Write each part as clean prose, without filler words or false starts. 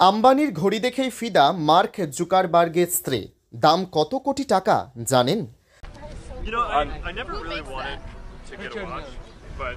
আম্বানির ঘড়ি দেখেই ফিদা মার্ক জুকারবার্গের স্ত্রী। দাম কত কোটি টাকা জানেন? You know, I never really wanted to get a watch, but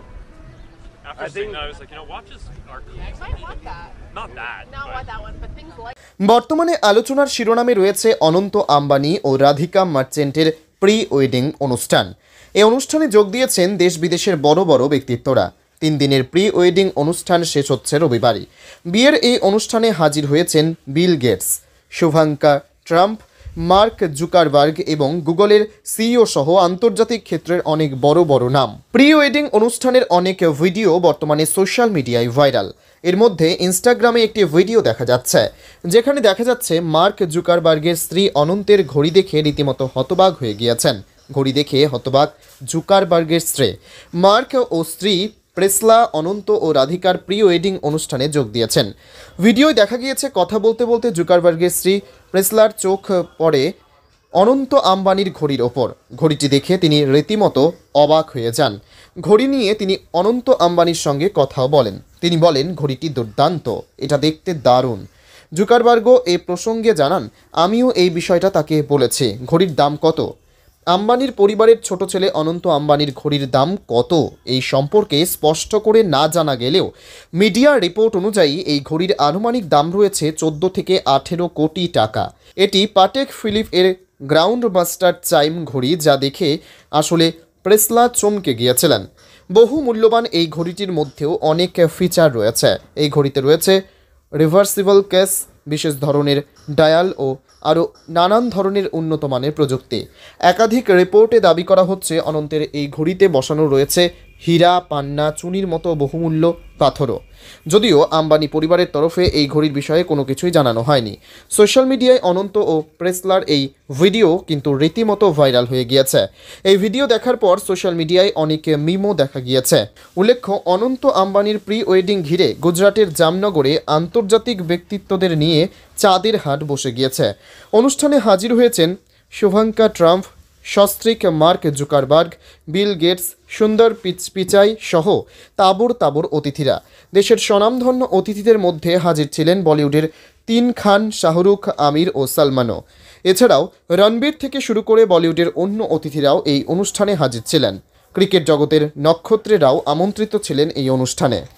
after seeing that, I was like, you know, watches are cool. I might want that. Not that. Not but want that one, but things like বর্তমানে আলোচনার শিরোনামে রয়েছে অনন্ত আম্বানি ও রাধিকা মার্চেন্টের pre wedding অনুষ্ঠান। এই অনুষ্ঠানে যোগ দিয়েছেন দেশ বিদেশের বড় বড় ব্যক্তিত্বরা। 3 দিনের প্রি ওয়েডিং অনুষ্ঠান শেষ হচ্ছে রবিবারই। বিয়ের এই অনুষ্ঠানে হাজির হয়েছেন বিল গেটস, শুভাঙ্কা ট্রাম্প, মার্ক জুকারবার্গ এবং গুগলের সিইও সহ আন্তর্জাতিক ক্ষেত্রের অনেক বড় বড় নাম। প্রি ওয়েডিং অনুষ্ঠানের অনেক ভিডিও বর্তমানে সোশ্যাল মিডিয়ায় ভাইরাল। এর মধ্যে ইনস্টাগ্রামে একটি ভিডিও দেখা যাচ্ছে, যেখানে দেখা যাচ্ছে মার্ক জুকারবার্গের স্ত্রী অনন্তের ঘড়ি দেখে রীতিমতো হতবাক হয়ে গিয়েছেন। ঘড়ি দেখে হতবাক জুকারবার্গের স্ত্রী। মার্ক ও স্ত্রী প্রেসলা অনন্ত ও রাধিকার প্রি ওয়েডিং অনুষ্ঠানে যোগ দিয়েছেন। ভিডিওয় দেখা গিয়েছে কথা বলতে বলতে জুকারবার্গের স্ত্রী প্রেসলার চোখ পড়ে অনন্ত আম্বানির ঘড়ির ওপর। ঘড়িটি দেখে তিনি রীতিমতো অবাক হয়ে যান। ঘড়ি নিয়ে তিনি অনন্ত আম্বানির সঙ্গে কথাও বলেন। তিনি বলেন, ঘড়িটি দুর্দান্ত, এটা দেখতে দারুণ। জুকারবার্গ এই প্রসঙ্গে জানান, আমিও এই বিষয়টা তাকে বলেছি। ঘড়ির দাম কত? আম্বানির পরিবারের ছোট ছেলে অনন্ত আম্বানির ঘড়ির দাম কত এই সম্পর্কে স্পষ্ট করে না জানা গেলেও মিডিয়ার রিপোর্ট অনুযায়ী এই ঘড়ির আনুমানিক দাম রয়েছে 14 থেকে 18 কোটি টাকা। এটি পাটেক ফিলিপ এর গ্রাউন্ড মাস্টার চাইম ঘড়ি, যা দেখে আসলে প্রেসলা চমকে গিয়েছিলেন। বহু মূল্যবান এই ঘড়িটির মধ্যেও অনেক ফিচার রয়েছে। এই ঘড়িতে রয়েছে রিভার্সিবল কেস, বিশেষ ধরনের ডায়াল ও আরও নানান ধরনের উন্নত মানের প্রযুক্তি। একাধিক রিপোর্টে দাবি করা হচ্ছে অনন্তের এই ঘড়িতে বসানো রয়েছে হীরা, পান্না, চুনির মতো বহুমূল্য পাথরও। যদিও আম্বানি পরিবারের তরফে এই ঘড়ির বিষয়ে কোনো কিছুই জানানো হয়নি। সোশ্যাল মিডিয়ায় অনন্ত ও প্রেসলার এই ভিডিও কিন্তু রীতিমতো ভাইরাল হয়ে গিয়েছে। এই ভিডিও দেখার পর সোশ্যাল মিডিয়ায় অনেক মিমও দেখা গিয়েছে। উল্লেখ্য, অনন্ত আম্বানির প্রি ওয়েডিং ঘিরে গুজরাটের জামনগরে আন্তর্জাতিক ব্যক্তিত্বদের নিয়ে চাঁদের হাট বসে গিয়েছে। অনুষ্ঠানে হাজির হয়েছেন শুভাঙ্কা ট্রাম্প, সস্ত্রীক Mark Zuckerberg, Bill Gates, Sundar Pichai সহ তাবর তাবর অতিথিরা। দেশের স্বনামধন্য অতিথিদের মধ্যে হাজির ছিলেন বলিউডের 3 খান, শাহরুখ, আমির ও সালমানও। এছাড়াও রণবীর থেকে শুরু করে বলিউডের অন্য অতিথিরাও এই অনুষ্ঠানে হাজির ছিলেন। ক্রিকেট জগতের নক্ষত্রেরাও আমন্ত্রিত ছিলেন এই অনুষ্ঠানে।